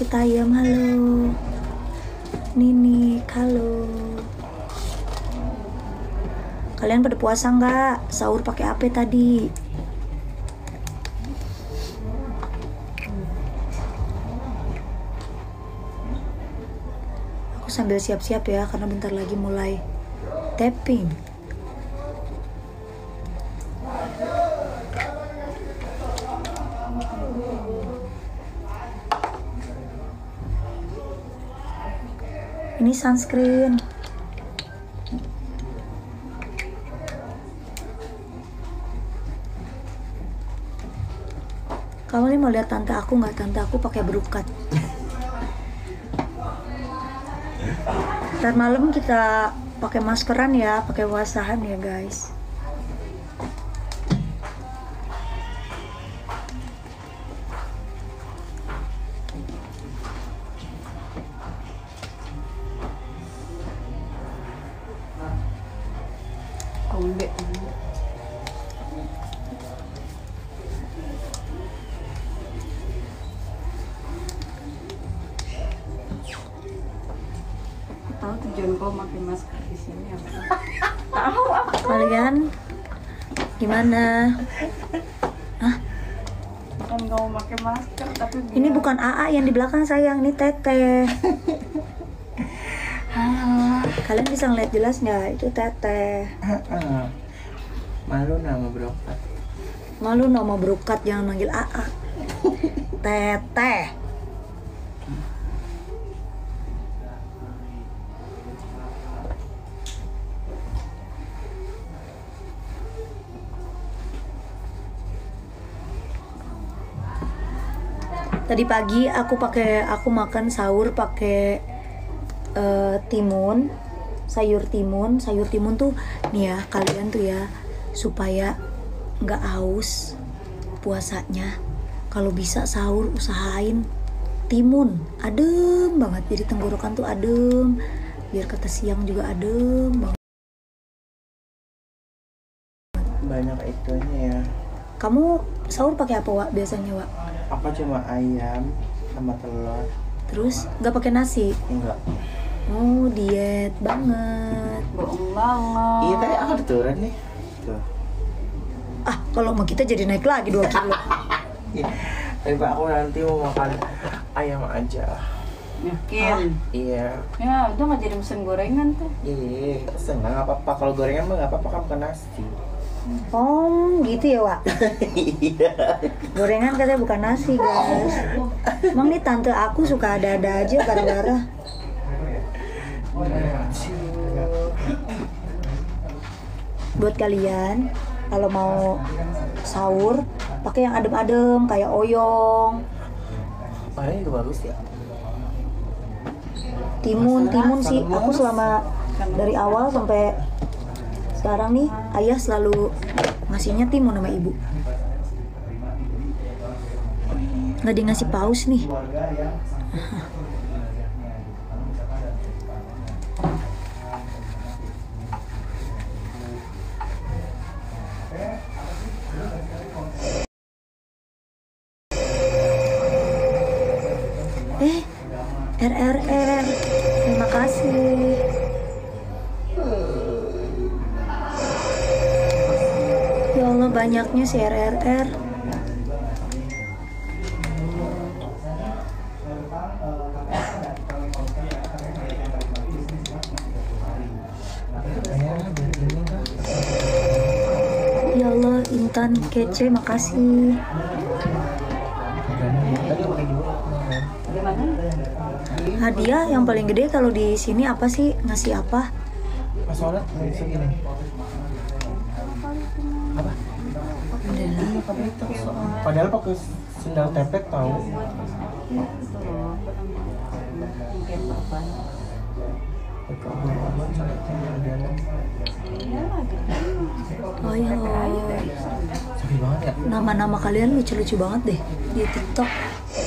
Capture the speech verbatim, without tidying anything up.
Citayam, halo. Nini, halo. Kalian pada puasa nggak? Sahur pakai apa tadi? Aku sambil siap-siap ya, karena bentar lagi mulai tapping. Ini sunscreen. Kamu nih mau lihat tante aku nggak? Tante aku pakai berukat. Ntar malam kita pakai maskeran ya, pakai wasahan ya guys. Kombe. Tahu tujuan kau pakai masker di sini apa? Tahu apa? Kalian gimana? Hah? Bukan kau pakai masker tapi Ini bukan A A yang di belakang sayang, ini Teteh. Kalian bisa ngeliat jelas nggak? Itu Teteh. Malu nama berokat. Malu nama berukat, jangan manggil A A. Teteh. Tadi pagi aku pakai aku makan sahur pakai uh, timun, sayur timun. Sayur timun tuh nih ya, kalian tuh ya, supaya nggak haus puasanya. Kalau bisa sahur usahain timun, adem banget. Jadi tenggorokan tuh adem, biar kata siang juga adem banget. Banyak itunya ya. Kamu sahur pakai apa, Wak, biasanya, Wak? Apa cuma ayam sama telur? Terus nggak pakai nasi? Enggak. Oh, diet banget. bohong banget. Iya tadi aku udah turun nih. Tuh. Ah, kalau mau kita jadi naik lagi dua kilo. Iya. Tapi Pak, aku nanti mau makan ayam aja. Yakin? Iya. Ya, udah nggak jadi mesin gorengan tuh. Iya, senang nggak apa-apa. Kalau gorengan mah nggak apa-apa, kamu makan nasi. Oh, gitu ya, Wak? Iya. Gorengan katanya bukan nasi, guys. Emang nih tante aku suka ada-ada aja gara-gara. Buat kalian, kalau mau sahur, pakai yang adem-adem kayak oyong. Oh, ini juga bagus ya. Timun, timun sih. Aku selama dari awal sampai sekarang nih, ayah selalu ngasihnya timun sama ibu. Nggak di ngasih paus nih. Eh, R R R, terima kasih. Ya Allah, banyaknya si R R R. Ya Allah, Intan kece, makasih. Hadiah yang paling gede kalau di sini apa sih? Ngasih apa? Pas sholat bisa gini. Apa? Padahal pakai sendal tepek tahu. Oh iya. Sakit banget ya. Nama-nama kalian lucu-lucu banget deh di TikTok.